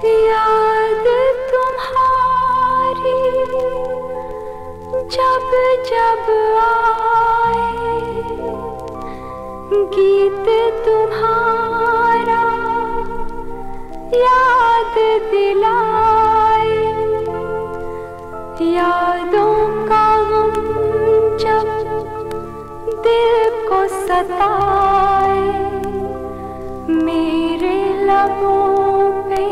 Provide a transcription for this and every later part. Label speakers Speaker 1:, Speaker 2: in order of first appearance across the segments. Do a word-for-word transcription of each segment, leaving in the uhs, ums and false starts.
Speaker 1: याद तुम्हारी जब जब आए, गीत तुम्हारा याद दिलाए, यादों का गम जब दिल को सताए, मेरे लबों पे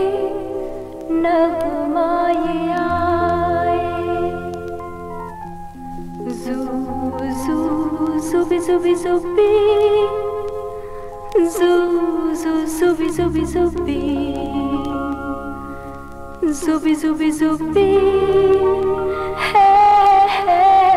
Speaker 1: नगमाए आए। जू जू जुबी जुबी जुबी, जू जू जुबी जुबी जुबी, जुबी जुबी जुबी है है।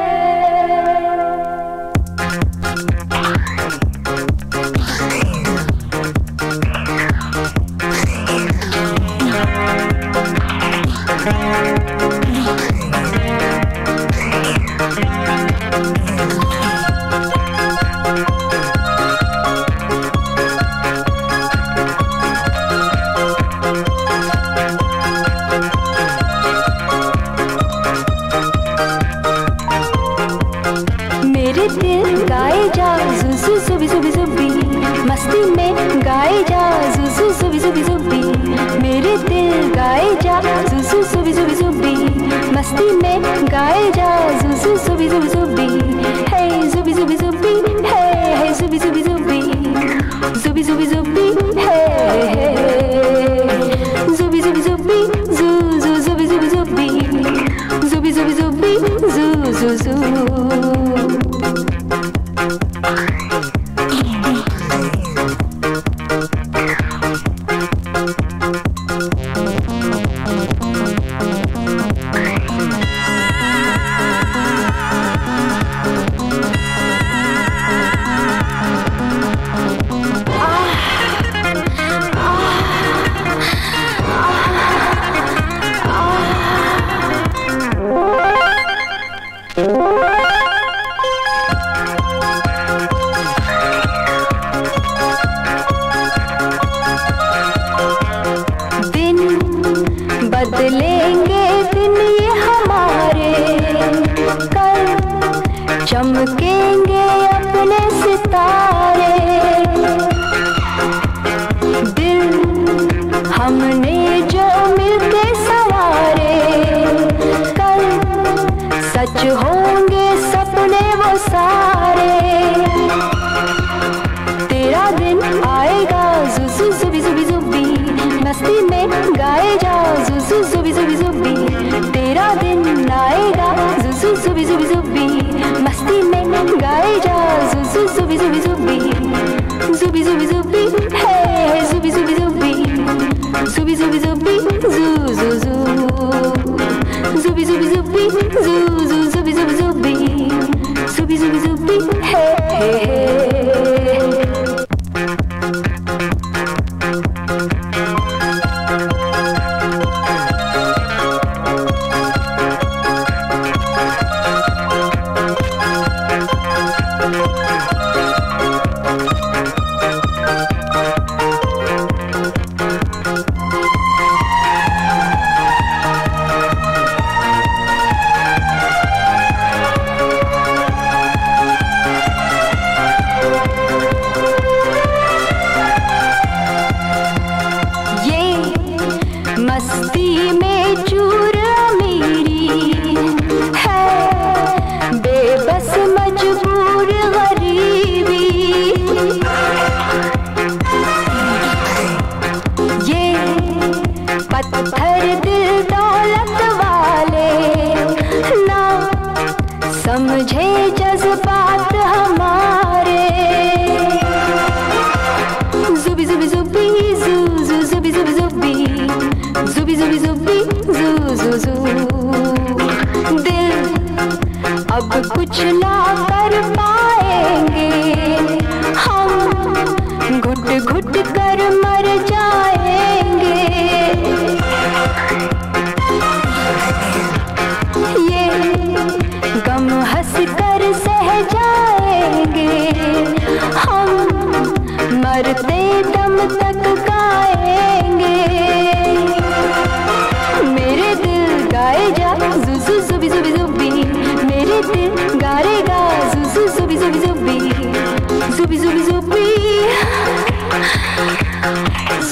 Speaker 1: मेरे दिल गाए जा जुजू जुबी जुबी जुबी, मस्ती में गाए जा जुजू जुबी जुबी जुबी, मेरे दिल गाए जा जुजू जुबी जुबी जुबी, मस्ती में गाए जा जुजू जुबी जुबी जुबी, हे जुबी जुबी जुबी, हे हे जुबी जुबी जुबी, जुबी जुबी जुबी, हे हे जुबी जुबी जुबी, जू जू जुबी जुबी जुबी, जुबी जुबी जुबी, जू जू जू। दिन बदलेंगे दिन ये हमारे, कल चमकेंगे अपने सितारे, दिल हमने जो मिलके सवारे, कल सच होंगे सपने वो सारे, तेरा दिन आएगा जुजू जुबी जुबी जुबी, मस्ती में गाए जा जुजू जुबी जुबी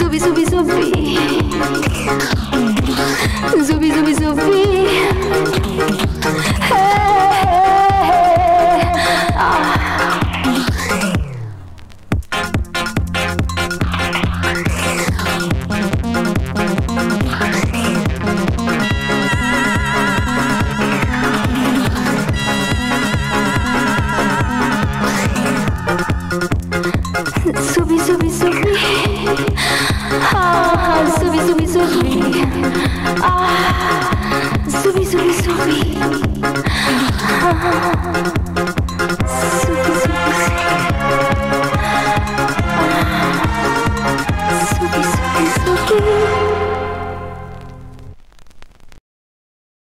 Speaker 1: Zubi, zubi, zubi. Zubi, zubi, zubi. Hey, hey, hey. Ah. Zubi, zubi, zubi. Ah, zubi, zubi, zubi. Ah, zubi, zubi, zubi. Ah, zubi, zubi, zubi. Ah, zubi, zubi, zubi.